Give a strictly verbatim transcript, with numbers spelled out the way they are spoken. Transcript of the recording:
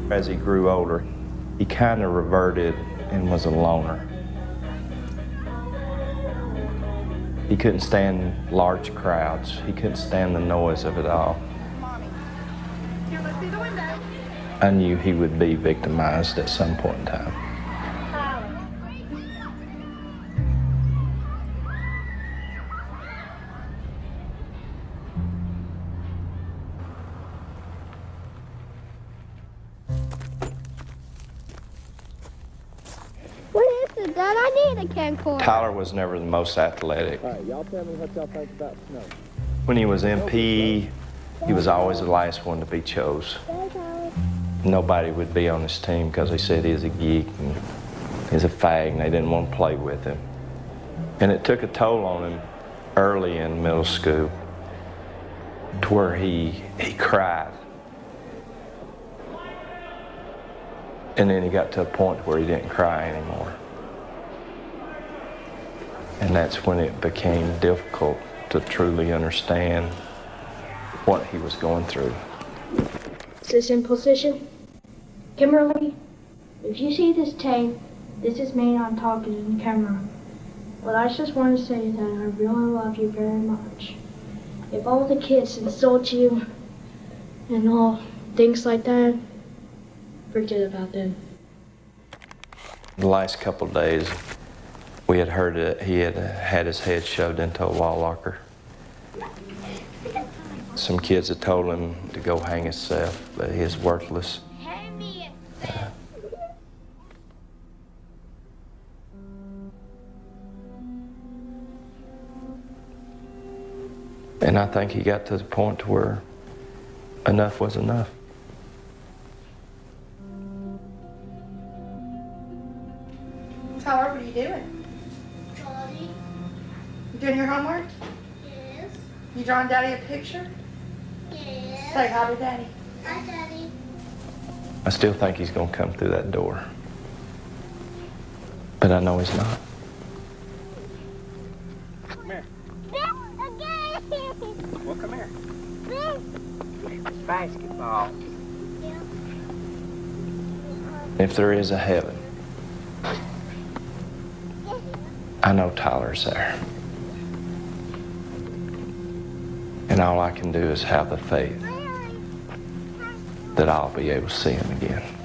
As he grew older, he kind of reverted and was a loner. He couldn't stand large crowds. He couldn't stand the noise of it all. Here, let's see the window. I knew he would be victimized at some point in time. What is it, Dad? I need a camcorder. Tyler was never the most athletic. All right, y'all tell me what y'all think about snow. When he was in P E, he was always the last one to be chose. Nobody would be on his team because they said he's a geek and he's a fag and they didn't want to play with him. And it took a toll on him early in middle school to where he, he cried. And then he got to a point where he didn't cry anymore. And that's when it became difficult to truly understand what he was going through. Is this in position? Kimberly, if you see this tape, this is me on talking in the camera. But I just want to say that I really love you very much. If all the kids insult you and all things like that, forget about them. The last couple of days, we had heard that he had had his head shoved into a wall locker. Some kids had told him to go hang himself, that he is worthless. Uh, and I think he got to the point to where enough was enough. Tyler, what are you doing? Daddy? You doing your homework? Yes. You drawing Daddy a picture? Yes. Say hi to Daddy. Hi, Daddy. I still think he's going to come through that door. But I know he's not. Come here. Again. Well, come here. This. It's basketball. Yeah. If there is a heaven, I know Tyler's there. And all I can do is have the faith that I'll be able to see him again.